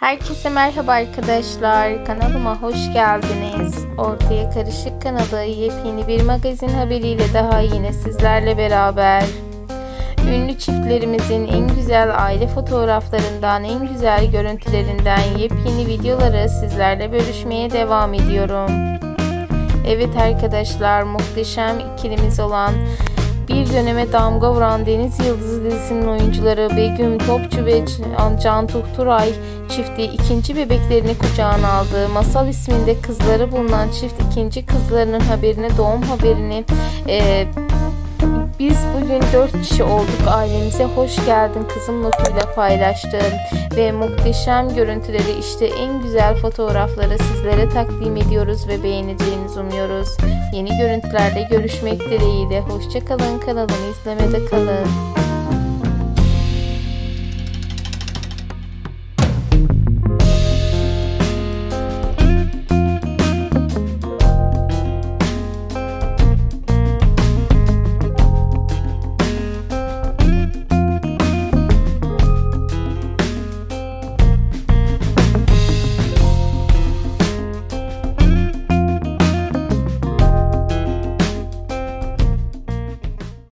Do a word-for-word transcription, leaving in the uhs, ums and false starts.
Herkese merhaba arkadaşlar, kanalıma hoş geldiniz. Ortaya Karışık kanalı yepyeni bir magazin haberiyle daha yine sizlerle beraber. Ünlü çiftlerimizin en güzel aile fotoğraflarından, en güzel görüntülerinden yepyeni videoları sizlerle bölüşmeye devam ediyorum. Evet arkadaşlar, muhteşem ikilimiz olan bir döneme damga vuran Deniz Yıldızı dizisinin oyuncuları Begüm Topçu ve Can Tukturay çifti ikinci bebeklerini kucağına aldı. Masal isminde kızları bulunan çift ikinci kızlarının haberini, doğum haberini e, biz bugün dört kişi olduk, ailemize hoş geldin kızım notuyla paylaştı ve muhteşem görüntüleri, işte en güzel fotoğrafları sizlere takdim ediyoruz ve beğeneceğinizi umuyoruz. Yeni görüntülerde görüşmek dileğiyle, hoşça kalın, kanalımı izlemede kalın.